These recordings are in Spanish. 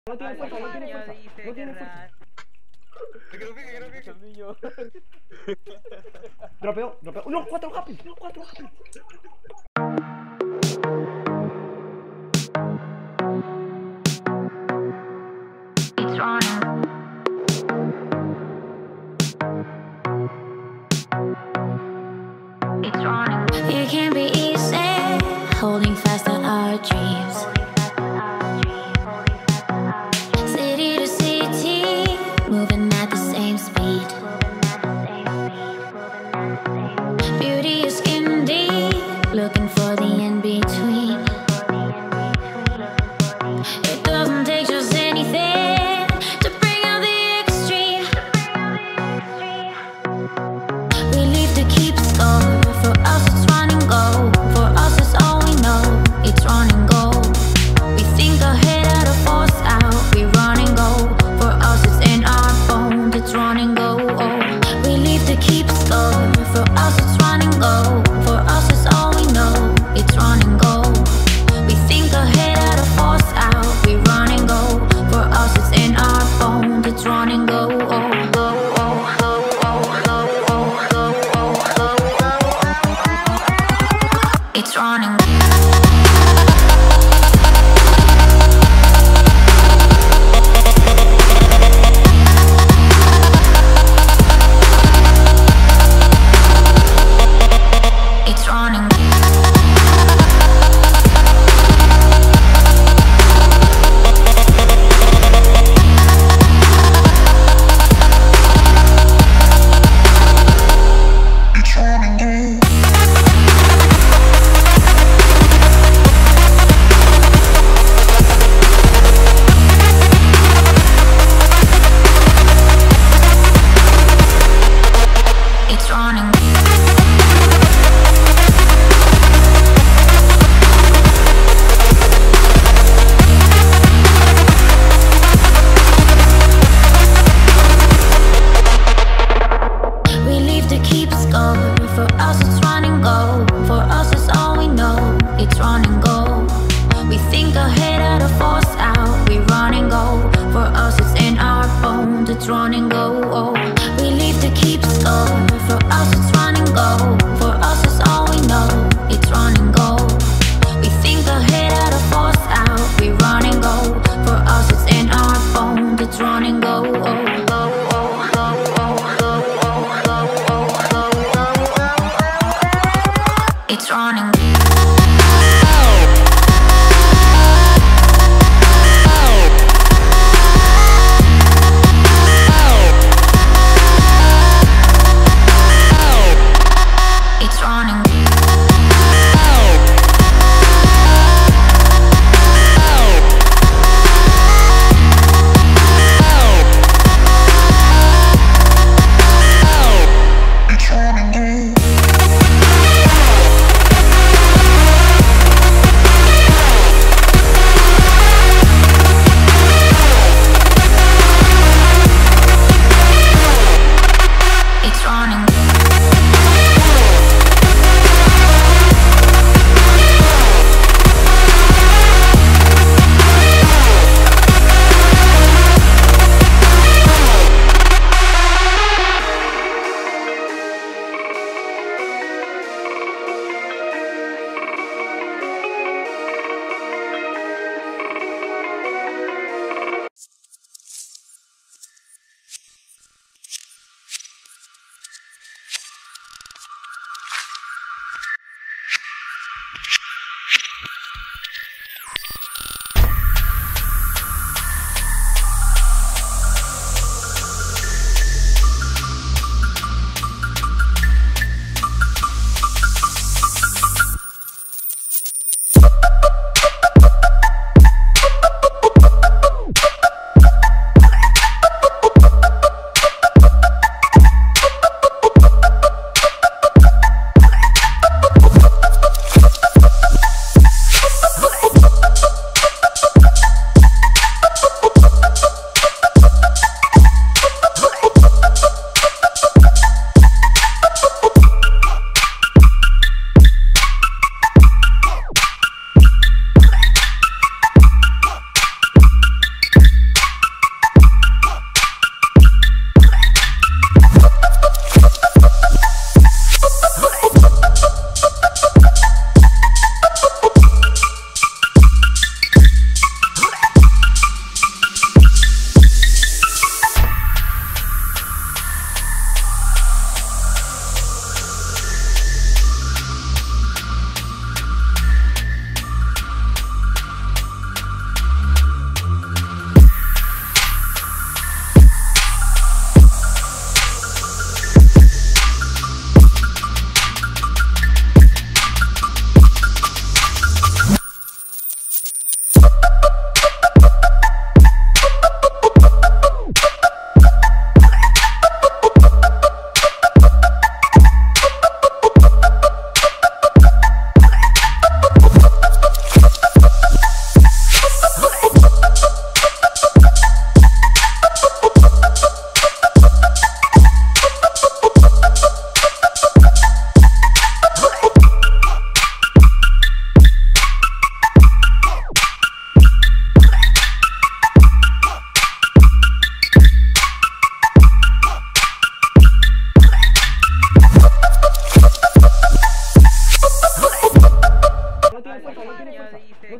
No tiene fuerza, no tiene fuerza. Dice No tiene que fuerza. raro. Que no pique, que no pique. El niño. Dropeo, dropeo. ¡No! ¡4 happy! ¡No! ¡4 happy! It's running. It's running. It can be easy, holding fast to our dreams. City to city, moving at the same speed. Beauty is skin deep, looking for the in-between.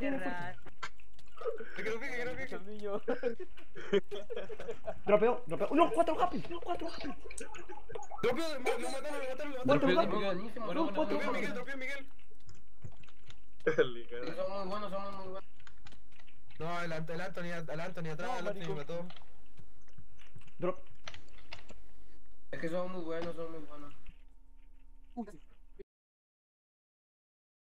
viene fuerte. Que no pique. El niño. Dropeo. No, 4 happy. Dropeo, lo mataron. Cuatro Dropeo de happy. Miguel. No, cuatro Dropeo happy. Miguel. Somos muy buenos. No, el Anthony atrás, el Anthony mató. Drop. Es que somos muy buenos.